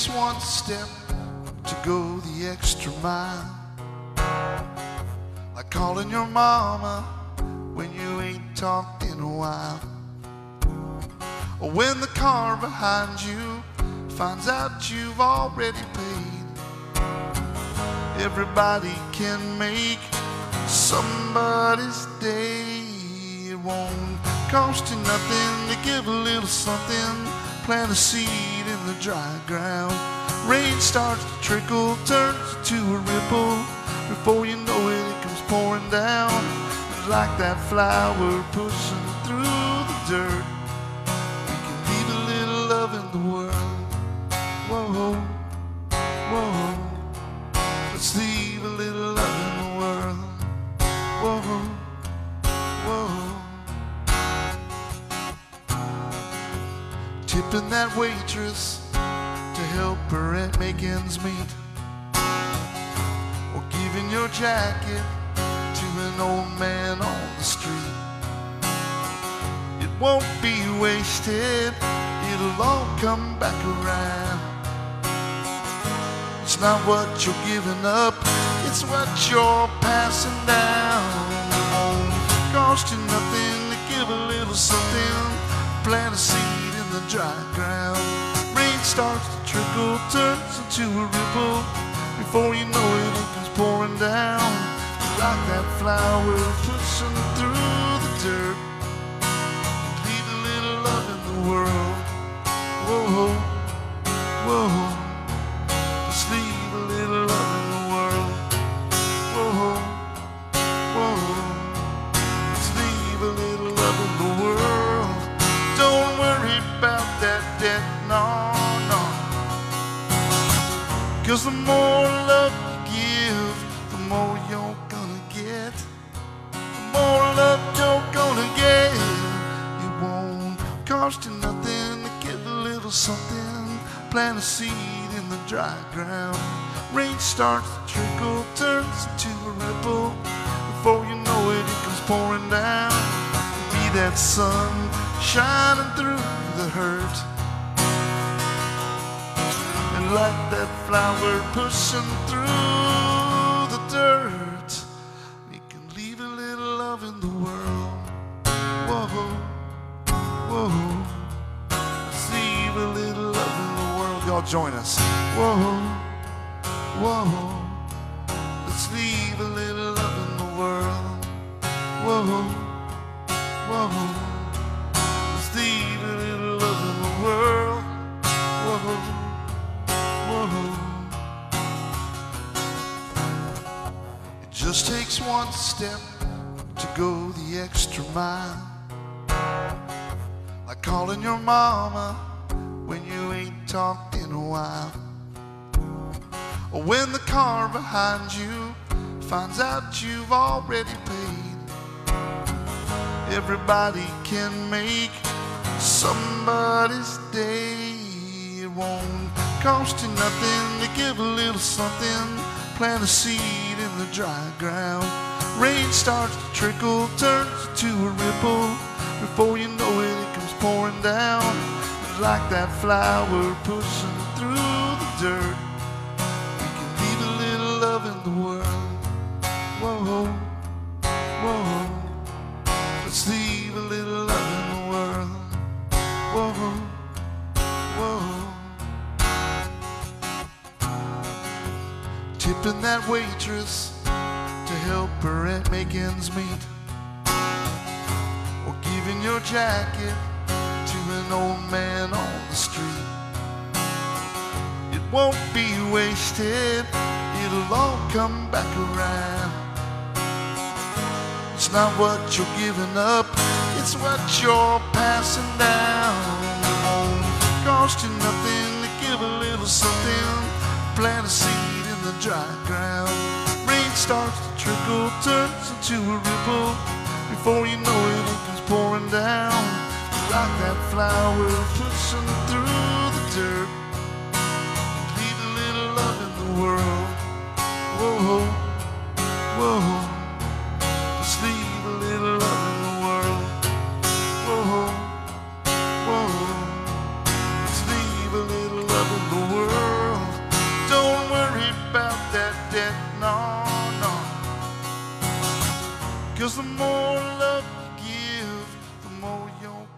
takes one step to go the extra mile, like calling your mama when you ain't talked in a while, or when the car behind you finds out you've already paid. Everybody can make somebody's day. It won't cost you nothing to give a little something, plant a seed in the dry ground. Rain starts to trickle, turns to a ripple. Before you know it, it comes pouring down. And like that flower pushing through the dirt, we can leave a little love in the world. Whoa, whoa, let's leave a little love in the world. Whoa, whoa. Tipping that waitress to help her and make ends meet, or giving your jacket to an old man on the street. It won't be wasted, it'll all come back around. It's not what you're giving up, it's what you're passing down. It won't cost you nothing to give a little something, plant a seed in the dry ground. Rain starts to trickle, turns into a ripple. Before you know it, it comes pouring down. Like that flower pushing through the dirt, leave a little love in the world. Whoa, whoa, let's leave a little love in the world. Whoa, whoa, let's leave a little love in the world. Don't worry about that debt, no, no. 'Cause the more love you give, the more you're gonna get. The more love you're gonna get. It won't cost you nothing to give a little something, plant a seed in the dry ground. Rain starts to trickle, turns into a ripple. Before you know it, it comes pouring down. Be that sun shining through the hurt, and like that flower pushing through the dirt, we can leave a little love in the world. Whoa, whoa, let's leave a little love in the world. Y'all join us. Whoa, whoa, let's leave a little love in the world. Whoa, whoa, let's leave a little love in the world. Whoa, whoa. It just takes one step to go the extra mile, like calling your mama when you ain't talked in a while, or when the car behind you finds out you've already paid. Everybody can make somebody's day. It won't cost you nothing to give a little something, plant a seed in the dry ground. Rain starts to trickle, turns to a ripple. Before you know it, it comes pouring down. Like that flower pushing through the dirt, we can leave a little love in the world. Whoa, whoa, let's leave a little love in the world. Whoa, whoa. Tipping that waitress to help her and make ends meet, or giving your jacket to an old man on the street. It won't be wasted, it'll all come back around. It's not what you're giving up, it's what you're passing down. It won't cost you nothing to give a little something, plant a seed in the dry ground. Rain starts to trickle, turns into a ripple. Before you know it, it comes pouring down. Like that flower pushing through the dirt, leave a little love in the world. Whoa, whoa, let's leave a little love in the world. Whoa, whoa, let's leave a little love in the world. more love you give, the more your